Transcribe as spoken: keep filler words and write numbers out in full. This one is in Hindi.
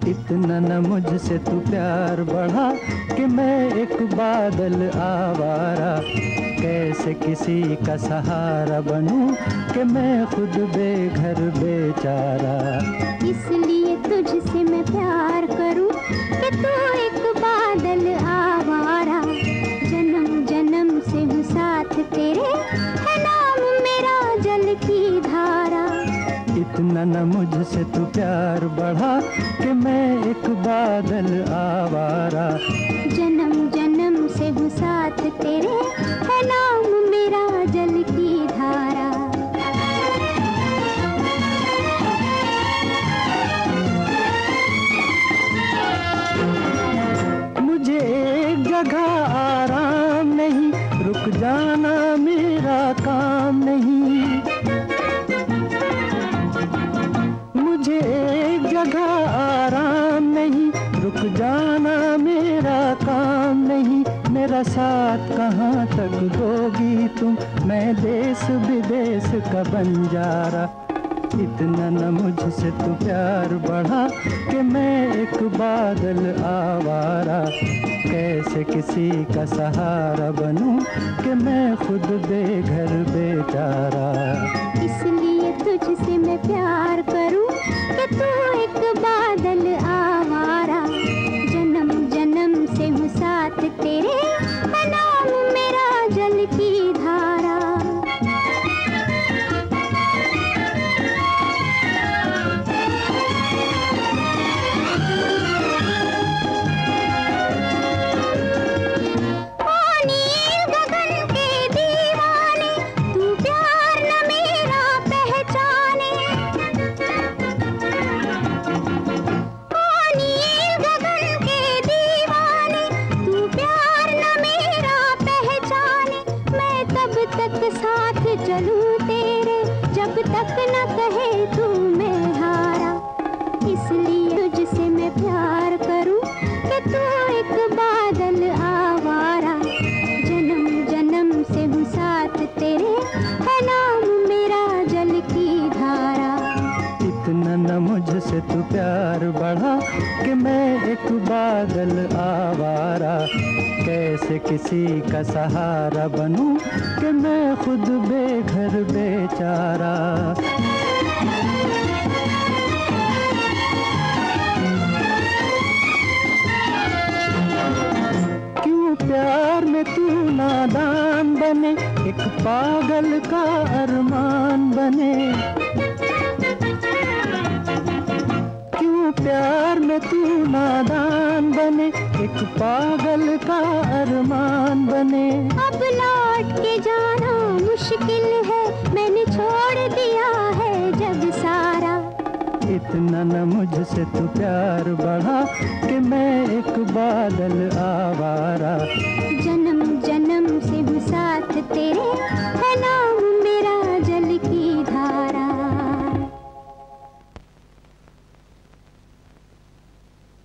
इतना न मुझसे तू प्यार बढ़ा कि मैं एक बादल आवारा। कैसे किसी का सहारा बनूं कि मैं खुद बेघर बेचारा। इसलिए तुझसे मैं प्यार करूं कि तू एक बादल आवारा। जन्म जन्म से हूँ साथ तेरे, है नाम मेरा जल की धारा। इतना न मुझसे तू प्यार बढ़ा कि मैं एक बादल आवारा। जन्म जन्म से हूँ साथ तेरे, है नाम मेरा जल की धारा। मुझे एक जगह आराम नहीं, रुक जाना मेरा काम नहीं। मुझे एक जगह आराम नहीं, रुक जाना मेरा काम नहीं। मेरा साथ कहाँ तक दोगी तुम, मैं देश विदेश का बंजारा। इतना न मुझसे तू प्यार बढ़ा कि मैं एक बादल आवारा। कैसे किसी का सहारा बनूं कि मैं खुद बेघर बेचारा। इसलिए तुझसे मैं प्यार करूं कि तू एक बादल आवारा। जन्म जन्म से हूँ साथ तेरे, है नाम मेरा जल की धारा। साथ चलूं तेरे, जब तक न कहे तू मैं हारा। इसलिए तुझसे मैं प्यार करूं कि तू एक बादल आवारा। जन्म जन्म से हूँ साथ तेरे, है नाम मेरा जल की धारा। इतना न मुझसे तू प्यार बढ़ा कि मैं एक बादल आवारा। कैसे किसी का सहारा बनूं कि मैं खुद बेघर बेचारा। क्यों प्यार में तू नादान बने, एक पागल का अरमान बने। क्यों प्यार में तू नादान बने, एक पागल का अरमान बने। अब लौट के जाना मुश्किल है, मैंने छोड़ दिया है जग सारा। इतना न मुझसे तू प्यार बढ़ा कि मैं एक बादल आवारा।